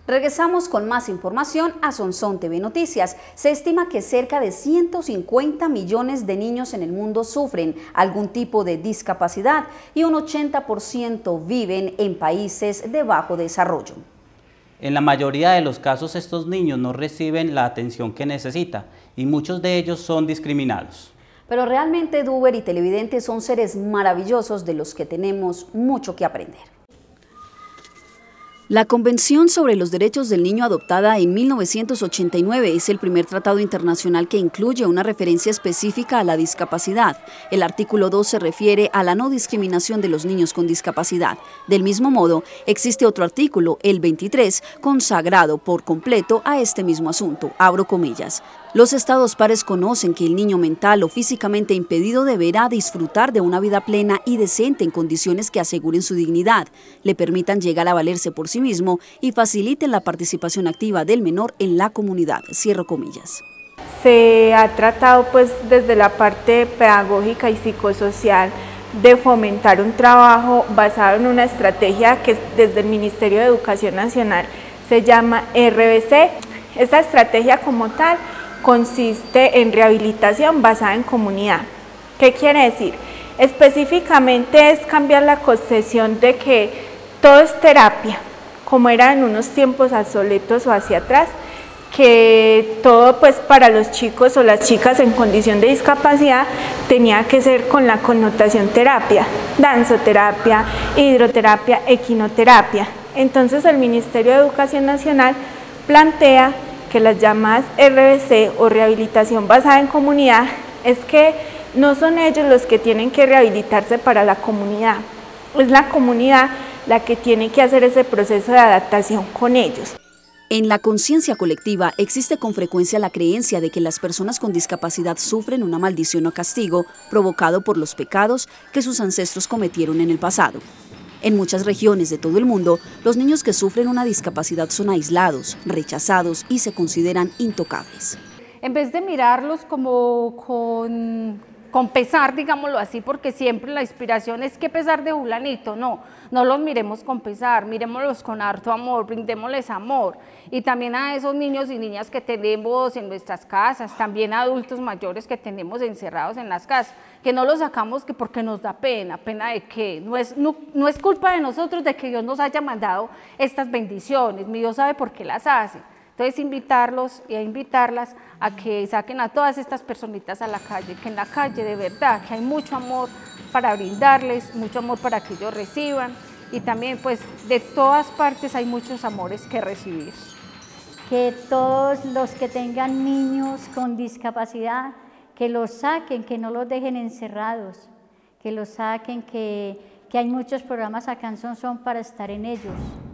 Regresamos con más información a Sonsón TV Noticias. Se estima que cerca de 150 millones de niños en el mundo sufren algún tipo de discapacidad y un 80% viven en países de bajo desarrollo. En la mayoría de los casos estos niños no reciben la atención que necesitan y muchos de ellos son discriminados. Pero realmente Duber y televidentes son seres maravillosos de los que tenemos mucho que aprender. La Convención sobre los Derechos del Niño, adoptada en 1989, es el primer tratado internacional que incluye una referencia específica a la discapacidad. El artículo 2 se refiere a la no discriminación de los niños con discapacidad. Del mismo modo, existe otro artículo, el 23, consagrado por completo a este mismo asunto, abro comillas. Los estados pares conocen que el niño mental o físicamente impedido deberá disfrutar de una vida plena y decente en condiciones que aseguren su dignidad, le permitan llegar a valerse por sí mismo y faciliten la participación activa del menor en la comunidad, cierro comillas. Se ha tratado pues desde la parte pedagógica y psicosocial de fomentar un trabajo basado en una estrategia que desde el Ministerio de Educación Nacional se llama RBC. Esta estrategia como tal consiste en rehabilitación basada en comunidad. ¿Qué quiere decir? Específicamente es cambiar la concepción de que todo es terapia, como era en unos tiempos obsoletos o hacia atrás, que todo pues para los chicos o las chicas en condición de discapacidad tenía que ser con la connotación terapia, danzoterapia, hidroterapia, equinoterapia. Entonces el Ministerio de Educación Nacional plantea que las llamadas RBC o rehabilitación basada en comunidad es que no son ellos los que tienen que rehabilitarse para la comunidad, es la comunidad la que tiene que hacer ese proceso de adaptación con ellos. En la conciencia colectiva existe con frecuencia la creencia de que las personas con discapacidad sufren una maldición o castigo provocado por los pecados que sus ancestros cometieron en el pasado. En muchas regiones de todo el mundo, los niños que sufren una discapacidad son aislados, rechazados y se consideran intocables. En vez de mirarlos como con pesar, digámoslo así, porque siempre la inspiración es que pesar de fulanito, no los miremos con pesar, miremoslos con harto amor, brindémosles amor. Y también a esos niños y niñas que tenemos en nuestras casas, también a adultos mayores que tenemos encerrados en las casas, que no los sacamos que porque nos da pena, pena de qué, no es culpa de nosotros de que Dios nos haya mandado estas bendiciones, mi Dios sabe por qué las hace. Entonces invitarlos y a invitarlas a que saquen a todas estas personitas a la calle, que en la calle de verdad que hay mucho amor para brindarles, mucho amor para que ellos reciban y también pues de todas partes hay muchos amores que recibir. Que todos los que tengan niños con discapacidad, que los saquen, que no los dejen encerrados, que los saquen, que hay muchos programas acá en Sonsón para estar en ellos.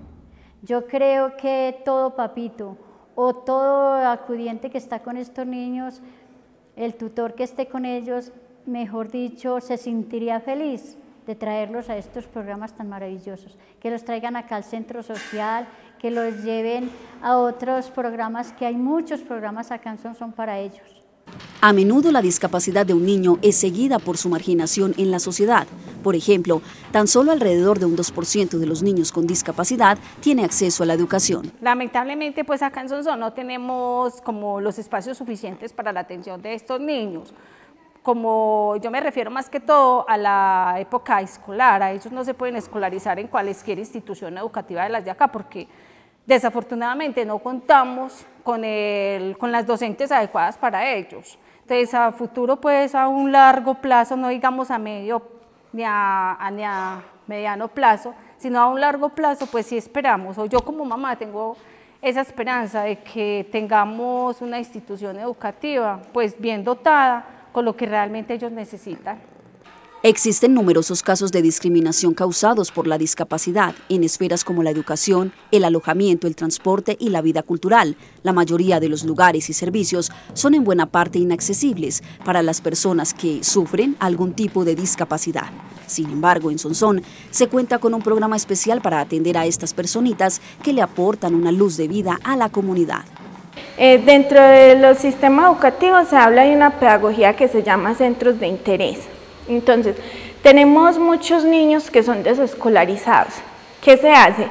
Yo creo que todo papito o todo acudiente que está con estos niños, el tutor que esté con ellos, mejor dicho, se sentiría feliz de traerlos a estos programas tan maravillosos, que los traigan acá al centro social, que los lleven a otros programas, que hay muchos programas acá en Sonsón para ellos. A menudo la discapacidad de un niño es seguida por su marginación en la sociedad. Por ejemplo, tan solo alrededor de un 2% de los niños con discapacidad tiene acceso a la educación. Lamentablemente, pues acá en Sonsón no tenemos como los espacios suficientes para la atención de estos niños. Como yo me refiero más que todo a la época escolar, a ellos no se pueden escolarizar en cualquier institución educativa de las de acá porque desafortunadamente no contamos con las docentes adecuadas para ellos. Entonces a futuro, pues a un largo plazo, no digamos a medio ni a mediano plazo, sino a un largo plazo, pues sí esperamos, o yo como mamá tengo esa esperanza de que tengamos una institución educativa pues bien dotada con lo que realmente ellos necesitan. Existen numerosos casos de discriminación causados por la discapacidad en esferas como la educación, el alojamiento, el transporte y la vida cultural. La mayoría de los lugares y servicios son en buena parte inaccesibles para las personas que sufren algún tipo de discapacidad. Sin embargo, en Sonsón se cuenta con un programa especial para atender a estas personitas que le aportan una luz de vida a la comunidad. Dentro de los sistemas educativos se habla de una pedagogía que se llama centros de interés. Entonces, tenemos muchos niños que son desescolarizados. ¿Qué se hace?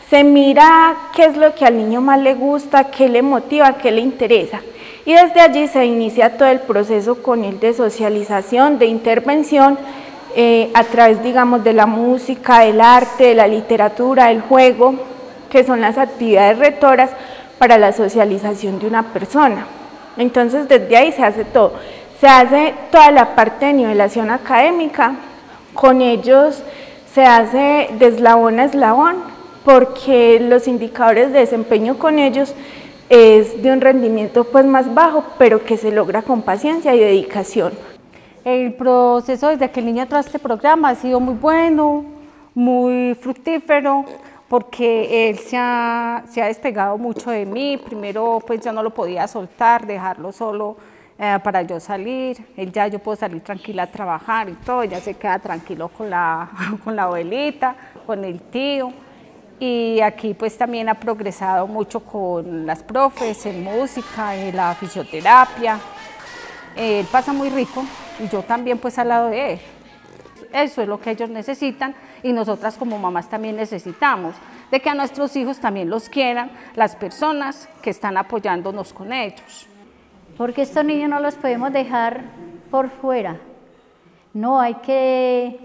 se mira qué es lo que al niño más le gusta, qué le motiva, qué le interesa. Y desde allí se inicia todo el proceso con él de socialización, de intervención, a través, digamos, de la música, del arte, de la literatura, del juego, que son las actividades rectoras para la socialización de una persona. Entonces, desde ahí se hace todo. Se hace toda la parte de nivelación académica, con ellos se hace de eslabón a eslabón, porque los indicadores de desempeño con ellos es de un rendimiento pues más bajo, pero que se logra con paciencia y dedicación. El proceso desde que el niño entró a este programa ha sido muy bueno, muy fructífero, porque él se ha despegado mucho de mí. Primero pues yo no lo podía soltar, dejarlo solo para yo salir. Yo puedo salir tranquila a trabajar y todo, ya se queda tranquilo con la abuelita, con el tío. Y aquí pues también ha progresado mucho con las profes, en música, en la fisioterapia. Él pasa muy rico y yo también pues al lado de él. Eso es lo que ellos necesitan y nosotras como mamás también necesitamos, de que a nuestros hijos también los quieran las personas que están apoyándonos con ellos. Porque estos niños no los podemos dejar por fuera, no hay que,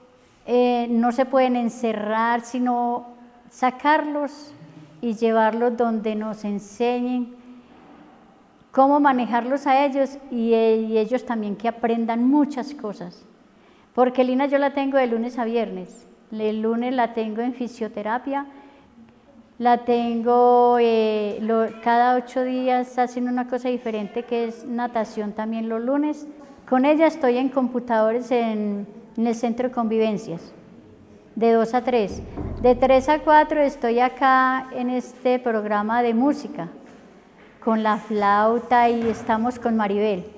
no se pueden encerrar, sino sacarlos y llevarlos donde nos enseñen cómo manejarlos a ellos y ellos también que aprendan muchas cosas. Porque Lina yo la tengo de lunes a viernes. El lunes la tengo en fisioterapia, la tengo cada 8 días haciendo una cosa diferente que es natación también los lunes. Con ella estoy en computadores en el centro de convivencias, de 2 a 3. De 3 a 4 estoy acá en este programa de música, con la flauta y estamos con Maribel.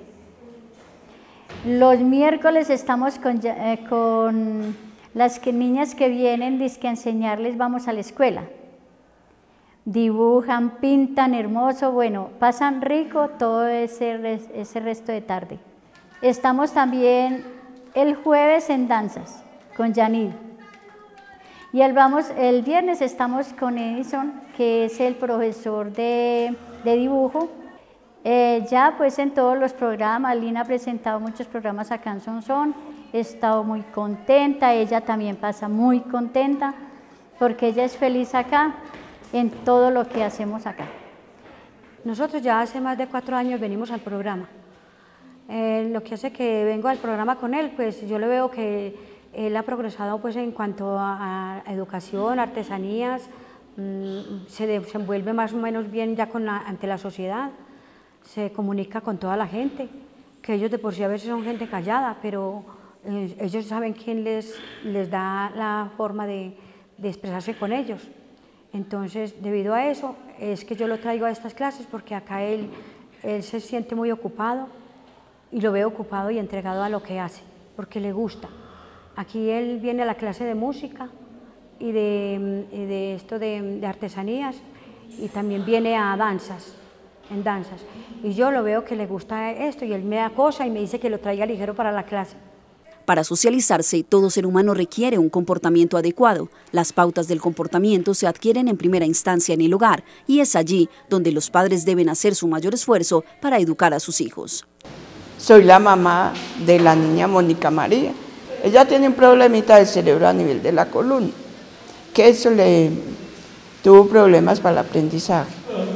Los miércoles estamos con las niñas que vienen a enseñarles, vamos a la escuela. Dibujan, pintan hermoso, bueno, pasan rico todo ese resto de tarde. Estamos también el jueves en danzas con Yanid. Y el viernes estamos con Edison, que es el profesor de dibujo. Ya pues en todos los programas, Lina ha presentado muchos programas acá en Sonsón, he estado muy contenta, ella también pasa muy contenta, porque ella es feliz acá, en todo lo que hacemos acá. Nosotros ya hace más de 4 años venimos al programa. Lo que hace que vengo al programa con él, pues yo le veo que él ha progresado pues en cuanto a educación, artesanías, se desenvuelve más o menos bien ya ante la sociedad, se comunica con toda la gente, que ellos de por sí a veces son gente callada, pero ellos saben quién les da la forma de expresarse con ellos. Entonces, debido a eso, es que yo lo traigo a estas clases, porque acá él se siente muy ocupado, y lo veo ocupado y entregado a lo que hace, porque le gusta. Aquí él viene a la clase de música y de artesanías, y también viene a danzas, y yo lo veo que le gusta esto, y él me da cosa y me dice que lo traiga ligero para la clase. Para socializarse, todo ser humano requiere un comportamiento adecuado. Las pautas del comportamiento se adquieren en primera instancia en el hogar, y es allí donde los padres deben hacer su mayor esfuerzo para educar a sus hijos. Soy la mamá de la niña Mónica María. Ella tiene un problemita del cerebro a nivel de la columna, que eso le tuvo problemas para el aprendizaje.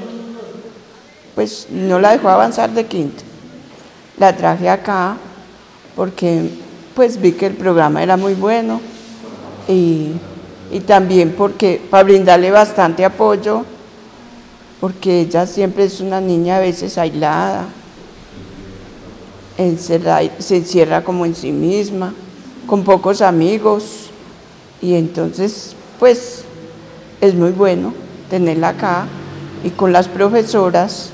Pues no la dejó avanzar de quinto. La traje acá porque pues vi que el programa era muy bueno y también porque para brindarle bastante apoyo, porque ella siempre es una niña a veces aislada, se encierra como en sí misma, con pocos amigos, y entonces pues es muy bueno tenerla acá, y con las profesoras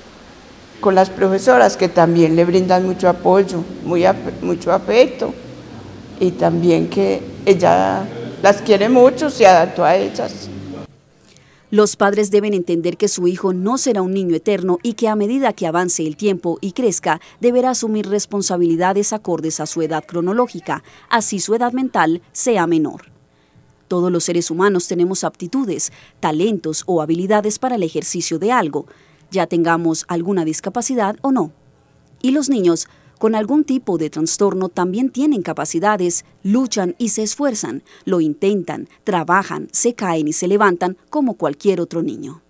que también le brindan mucho apoyo, mucho afecto, y también que ella las quiere mucho, se adaptó a ellas. Los padres deben entender que su hijo no será un niño eterno y que a medida que avance el tiempo y crezca, deberá asumir responsabilidades acordes a su edad cronológica, así su edad mental sea menor. Todos los seres humanos tenemos aptitudes, talentos o habilidades para el ejercicio de algo, ya tengamos alguna discapacidad o no. Y los niños con algún tipo de trastorno también tienen capacidades, luchan y se esfuerzan, lo intentan, trabajan, se caen y se levantan como cualquier otro niño.